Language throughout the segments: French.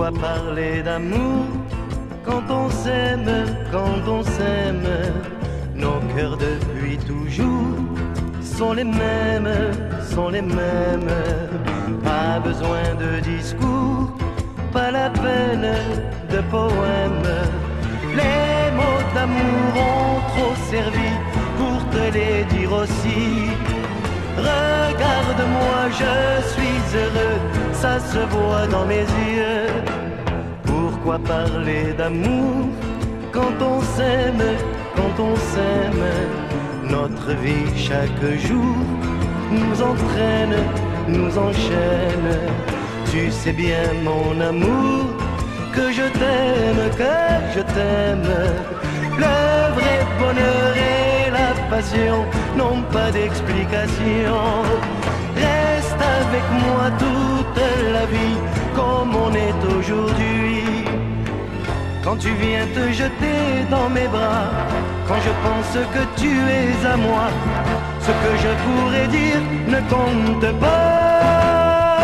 Pourquoi parler d'amour quand on s'aime, quand on s'aime? Nos cœurs depuis toujours sont les mêmes, sont les mêmes. Pas besoin de discours, pas la peine de poèmes. Les mots d'amour ont trop servi pour te les dire aussi. Regarde-moi, je suis heureux, ça se voit dans mes yeux. Pourquoi parler d'amour quand on s'aime, quand on s'aime? Notre vie chaque jour nous entraîne, nous enchaîne. Tu sais bien mon amour que je t'aime, que je t'aime. Le vrai bonheur et la passion n'ont pas d'explication. Reste avec moi toute la vie comme on est aujourd'hui. Quand tu viens te jeter dans mes bras, quand je pense que tu es à moi, ce que je pourrais dire ne compte pas.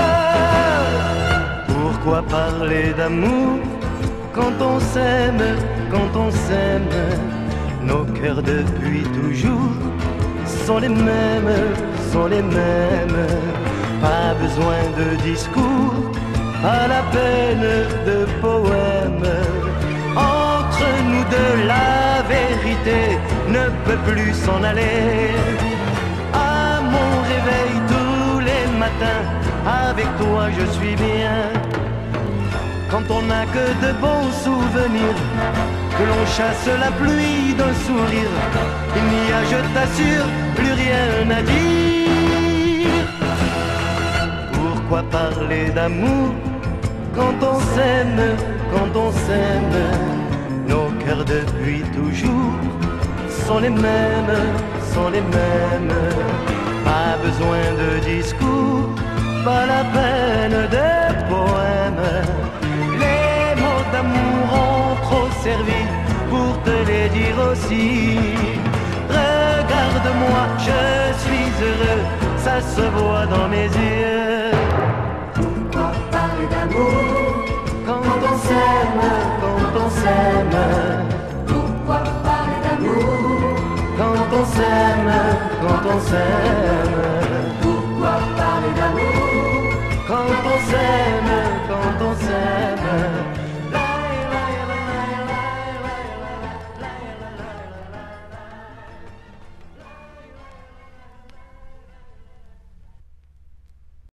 Pourquoi parler d'amour quand on s'aime, quand on s'aime? Nos cœurs depuis toujours sont les mêmes, sont les mêmes. Pas besoin de discours, pas la peine de poèmes. Entre nous deux, la vérité ne peut plus s'en aller. À mon réveil tous les matins, avec toi je suis bien. Quand on n'a que de bons souvenirs, que l'on chasse la pluie d'un sourire, il n'y a, je t'assure, plus rien à dire. Pourquoi parler d'amour quand on s'aime, quand on s'aime? Nos cœurs depuis toujours sont les mêmes, sont les mêmes. Pas besoin de discours, pas la peine de poèmes. Les mots d'amour ont trop servi pour te les dire aussi. Regarde-moi, je suis heureux, ça se voit dans mes yeux. Pourquoi parler d'amour Quand on s'aime, quand on s'aime. Pourquoi parler d'amour Quand on s'aime, quand on s'aime.